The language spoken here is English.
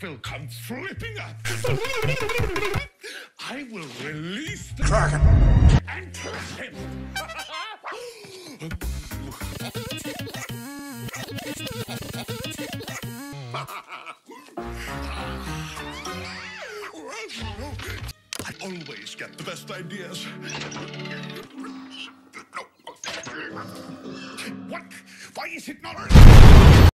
will come flipping up. I will release the dragon and crush him. I always get the best ideas. What? Why is it not?